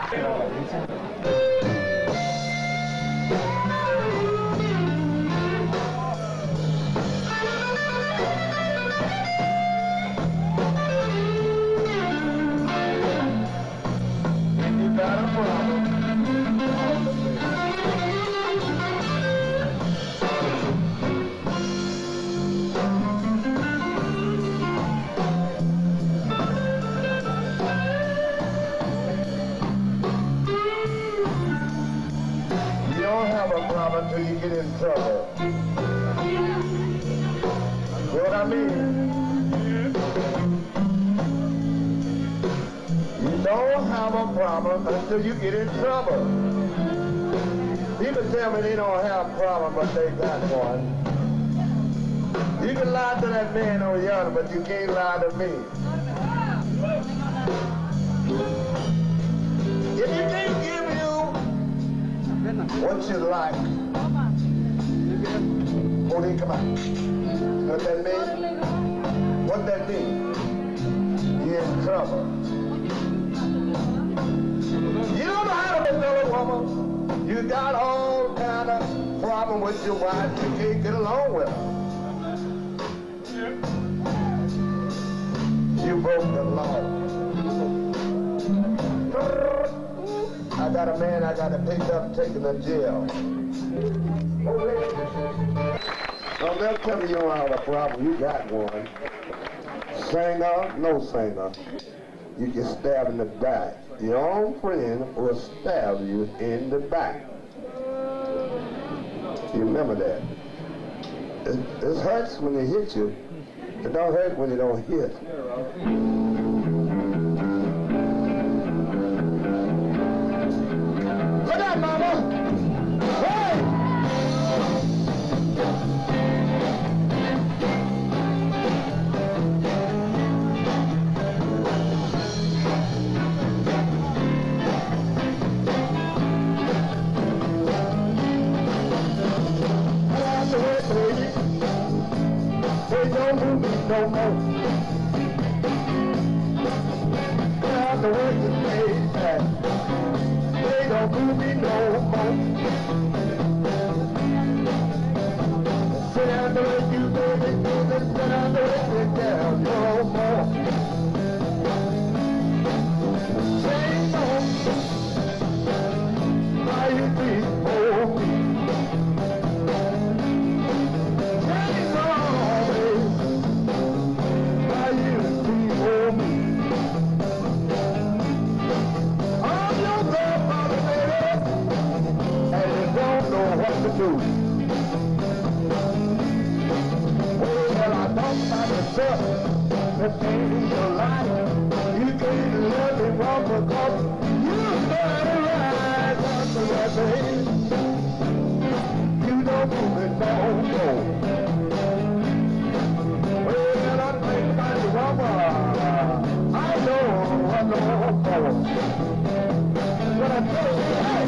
Until you get in trouble. You know what I mean? You don't have a problem until you get in trouble. People tell me they don't have a problem, but they got one. You can lie to that man over yonder, but you can't lie to me. If you can't give you what you like, only come out. What that mean? What that mean? You're in trouble. You don't know how to tell a woman. You got all kind of problem with your wife. You can't get along with her. You broke the law. I got a man I got to pick up, take him to jail. No, they'll tell me you don't have a problem. You got one. Singer, no singer. You get stabbed in the back. Your own friend will stab you in the back. You remember that. It hurts when they hit you. It don't hurt when you don't hit. Look out, mama! Hey! Don't move me no more. Now the way you say that, they don't move me no more. Sit down the way you baby, sit down the way you down no more. Say no, why you be for me? Do. Well, I thought about yourself, that ain't your life. You can't let me wrong because you better ride on the way. You don't move it no more. Well, I think about the woman. I know more. But I tell you, hey.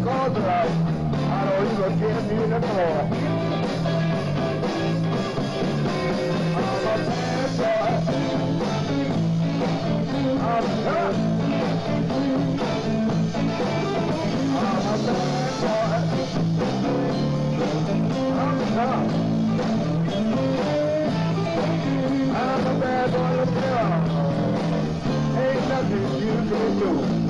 cause of life, I don't even get me in the car. I'm a bad boy. I'm tough. I'm a bad boy. I'm tough. I'm a bad boy, look here. Ain't nothing you can do.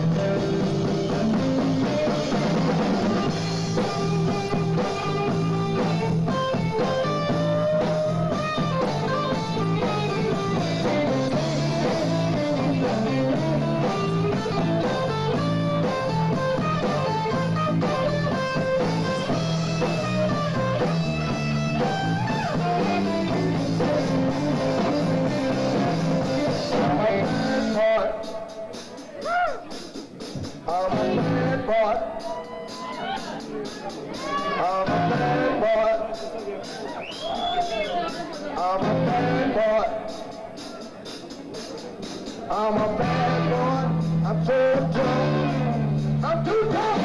I'm a bad boy, I'm so drunk, I'm too drunk.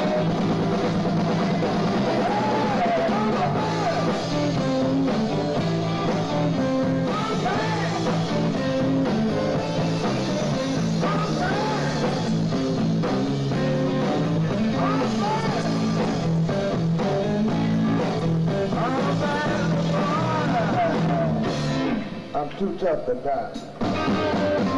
I'm too tough to die.